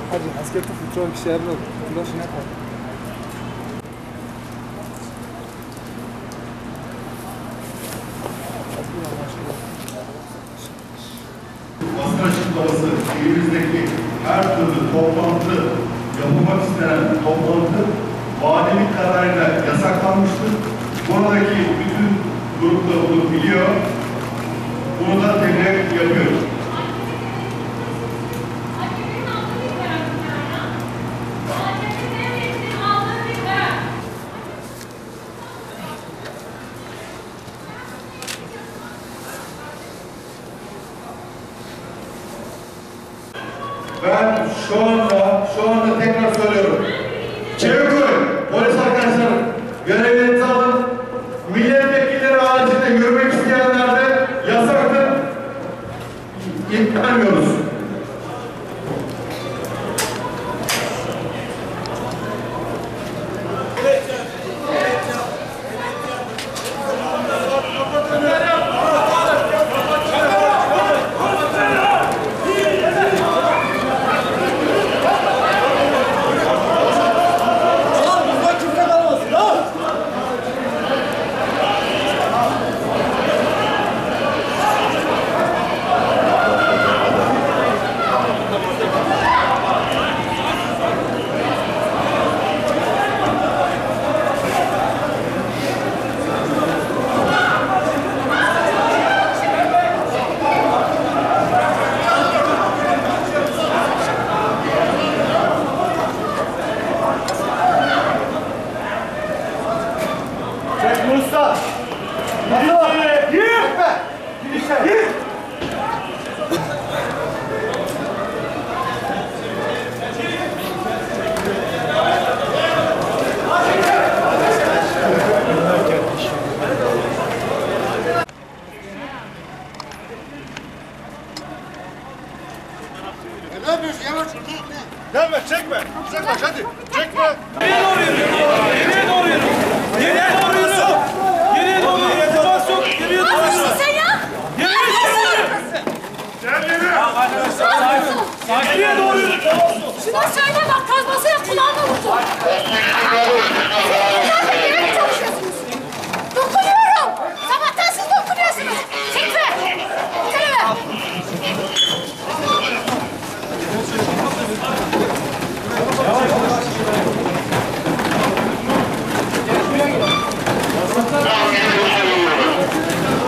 Hadi asker tıfı çoğu kişi yapıyor. Bundan şuna yapar. Basın açıklaması, şehrimizdeki her türlü toplantı, yapılmak istenen toplantı valilik kararıyla yasaklanmıştır. Buradaki bütün gruplar bunu biliyor. Bunu da tebliğ yapıyoruz. Ben şu anda tekrar söylüyorum. Çevik koyun, polis arkadaşlarım, görevlerinizi alın. Milletvekilleri haricinde yürümek isteyenler de yasaktır. Vermiyoruz. Musa! Gir! Gir! Gir! Gir! Ne yapıyorsun? Yavaş ol. Gelme, çekme! Çekme, hadi! Çekme! Nereye doğru yürüyorsun? Nereye doğru yürüyorsun? Nereye doğru yürüyorsun? Nereye doğru yürüyorsun? Temas yok. Nereye doğru yürüyorsun? Sen ya! Nereye doğru yürüyorsun? Gel yürü! Nereye doğru yürüyorsun? Şuna söyle bak kazmasıyla kulağına vurdu. Sen